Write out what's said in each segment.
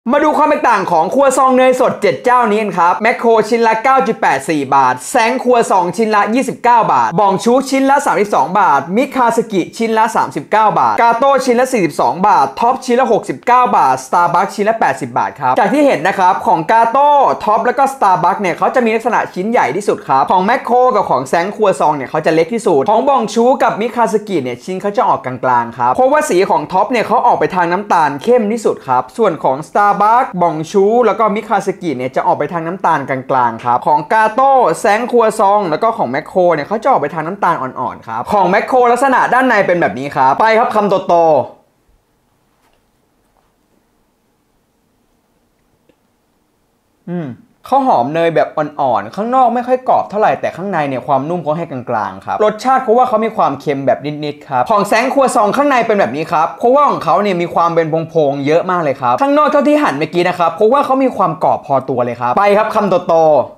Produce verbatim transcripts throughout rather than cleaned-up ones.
มาดูความแตกต่างของครัวซองเนยสดเจ็ดเจ้านี้กันครับแมคโครชิ้นละ เก้าจุดแปดสี่ บาทแซงครัวซองชิ้นละ ยี่สิบเก้า บาทบองชูชิ้นละ สามสิบสอง บาทมิคาสกิชิ้นละ สามสิบเก้า บาทกาโต้ชิ้นละ สี่สิบสอง บาทท็อปชิ้นละ หกสิบเก้า บาทสตาร์บัคชิ้นละ แปดสิบ บาทครับจากที่เห็นนะครับของกาโต้ท็อปแล้วก็สตาร์บัคเนี่ยเขาจะมีลักษณะชิ้นใหญ่ที่สุดครับของแมคโครกับของแซงครัวซองเนี่ยเขาจะเล็กที่สุดของบองชูกับมิคาสกิเนี่ยชิ้นเขาจะออกกลางๆครับเพราะว่าสีของท็อปเนี่ยเขาออกไปทางน้ำตาลเข้มที่สุดครับส่วนของสตาร์บัคบองชูแล้วก็มิคาสกิเนี่ยจะออกไปทางน้ำตาลกลางๆครับของกาโต้แซงครัวซองแล้วก็ของแมคโครเนี่ยเขาจะออกไปทางน้ำตาลอ่อนๆครับของแมคโครลักษณะด้านในเป็นแบบนี้ครับไปครับคำโตๆอืมข้าวหอมเนยแบบอ่อนๆข้างนอกไม่ค่อยกรอบเท่าไหร่แต่ข้างในเนี่ยความนุ่มเขาให้กลางๆครับรสชาติเขาว่าเขามีความเค็มแบบนิดๆครับของแซงครัวซองข้างในเป็นแบบนี้ครับเพราะว่าของเขาเนี่ยมีความเป็นโพงๆเยอะมากเลยครับข้างนอกเท่าที่หั่นเมื่อกี้นะครับเพราะว่าเขามีความกรอบพอตัวเลยครับไปครับคำโต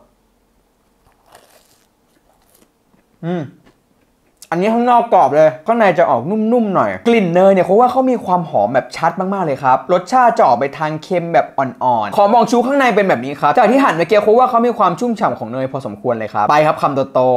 ๆอืมอันนี้ข้างนอกกรอบเลยข้างในจะออกนุ่มๆหน่อยกลิ่นเนยเนี่ยเขาว่าเขามีความหอมแบบชัดมากๆเลยครับรสชาติจะออกไปทางเค็มแบบอ่อนๆขอมองชูข้างในเป็นแบบนี้ครับจากที่หั่นเมื่อกี้เขาว่าเขามีความชุ่มฉ่ำของเนยพอสมควรเลยครับไปครับคำโตๆ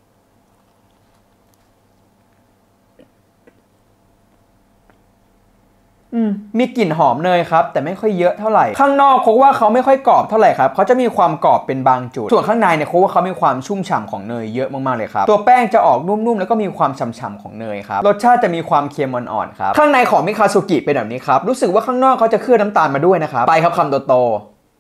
อืมมีกลิ่นหอมเนยครับแต่ไม่ค่อยเยอะเท่าไหร่ข้างนอกเขาว่าเขาไม่ค่อยกรอบเท่าไหร่ครับเขาจะมีความกรอบเป็นบางจุดส่วนข้างในเนี่ยเขาว่าเขามีความชุ่มฉ่ำของเนยเยอะมากๆเลยครับตัวแป้งจะออกนุ่มๆแล้วก็มีความฉ่ำๆของเนยครับรสชาติจะมีความเค็มอ่อนๆครับข้างในของมิคาสุกิเป็นแบบนี้ครับรู้สึกว่าข้างนอกเขาจะเคลือบน้ำตาลมาด้วยนะครับไปครับคำโตๆ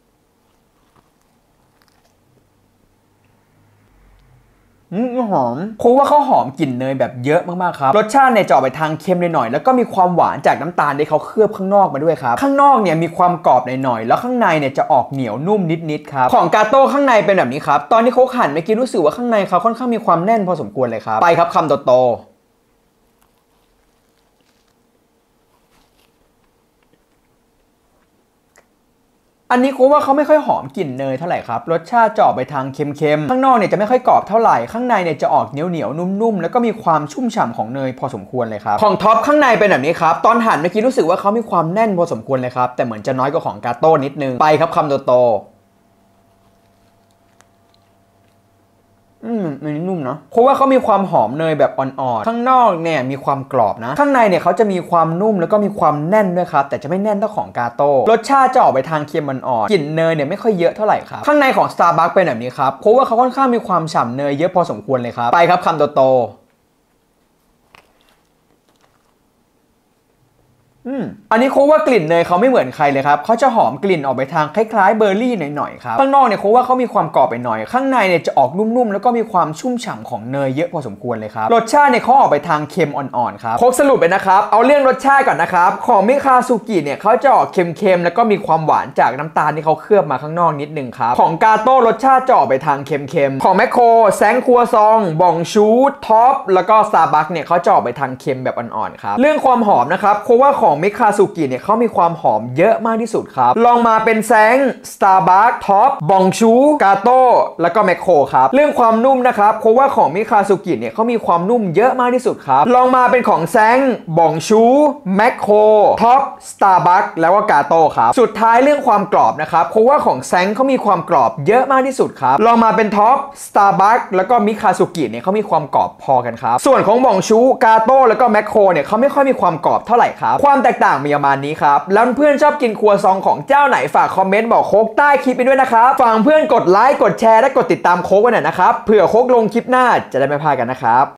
อืมหอมเพราะว่าเขาหอมกลิ่นเนยแบบเยอะมากๆครับรสชาติเนี่ยจะออกไปทางเค็มหน่อยๆแล้วก็มีความหวานจากน้ำตาลที่เขาเคลือบข้างนอกมาด้วยครับข้างนอกเนี่ยมีความกรอบหน่อยๆแล้วข้างในเนี่ยจะออกเหนียวนุ่มนิดๆครับของกาโต้ข้างในเป็นแบบนี้ครับตอนที่เขาหั่นเมื่อกี้รู้สึกว่าข้างในเขาค่อนข้างมีความแน่นพอสมควรเลยครับไปครับคำโตๆอันนี้กูว่าเขาไม่ค่อยหอมกลิ่นเนยเท่าไหร่ครับรสชาติจะออกไปทางเค็มๆข้างนอกเนี่ยจะไม่ค่อยกรอบเท่าไหร่ข้างในเนี่ยจะออกเหนียวๆนุ่มๆแล้วก็มีความชุ่มฉ่ำของเนยพอสมควรเลยครับของท็อปข้างในเป็นแบบนี้ครับตอนหั่นเมื่อกี้รู้สึกว่าเขามีความแน่นพอสมควรเลยครับแต่เหมือนจะน้อยกว่าของกาโต้นิดนึงไปครับคำโตๆอืมอันนี้นุ่มเนาะเพราะว่าเขามีความหอมเนยแบบอ่อนๆข้างนอกเนี่ยมีความกรอบนะข้างในเนี่ยเขาจะมีความนุ่มแล้วก็มีความแน่นด้วยครับแต่จะไม่แน่นเท่าของกาโต้รสชาติจะออกไปทางเค็มอ่อนๆกลิ่นเนยเนี่ยไม่ค่อยเยอะเท่าไหร่ครับข้างในของ Starbucks เป็นแบบนี้ครับเพราะว่าเขาค่อนข้างมีความฉ่ำเนยเยอะพอสมควรเลยครับไปครับคำโตๆอืมอันนี้เขาว่ากลิ่นเนยเขาไม่เหมือนใครเลยครับเขาจะหอมกลิ่นออกไปทางคล้ายๆเบอร์รี่หน่อยๆครับข้างนอกเนี่ยเขาว่าเขามีความกรอบไปหน่อยข้างในเนี่ยจะออกนุ่มๆแล้วก็มีความชุ่มฉ่ำของเนยเยอะพอสมควรเลยครับรสชาติเนี่ยเขาออกไปทางเค็มอ่อนๆครับครบสรุปเลยนะครับเอาเรื่องรสชาติก่อนนะครับของมิคาสุกิเนี่ยเขาจะออกเค็มๆแล้วก็มีความหวานจากน้ำตาลที่เขาเคลือบมาข้างนอกนิดนึงครับของกาโต้รสชาติจะออกไปทางเค็มๆของแมคโครแซงครัวซองบองชูท็อปแล้วก็สตาร์บัคเนี่ยเขาจะออกไปทางเค็มแบบอ่อนๆครับเรื่องความหอมนะครับเพราะว่าของมิคาสุกิเนี่ยเขามีความหอมเยอะมากที่สุดครับลองมาเป็นแซง Starbucks ท็อปบองชูกาโต้แล้วก็แมคโครครับเรื่องความนุ่มนะครับเพราะว่าของมิคาสุกิเนี่ยเขามีความนุ่มเยอะมากที่สุดครับลองมาเป็นของแซงบองชูแมคโครท็อป Starbucks แล้วก็กาโต้ครับสุดท้ายเรื่องความกรอบนะครับเพราะว่าของแซงเขามีความกรอบเยอะมากที่สุดครับลองมาเป็นท็อป Starbucks แล้วก็มิคาสุกิเนี่ยเขามีความกรอบพอกันครับส่วนของบองชูกาโต้แล้วก็แมคโครเนี่ยเขาไม่ค่อยมีความกรอบเท่าไหร่ครับความแตกต่างมีประมาณนี้ครับแล้วเพื่อนชอบกินครัวซองของเจ้าไหนฝากคอมเมนต์บอกโค้กใต้คลิปไปด้วยนะครับฝากเพื่อนกดไลค์กดแชร์และกดติดตามโค้กไว้หน่อยนะครับเผื่อโค้กลงคลิปหน้าจะได้ไม่พลาดกันนะครับ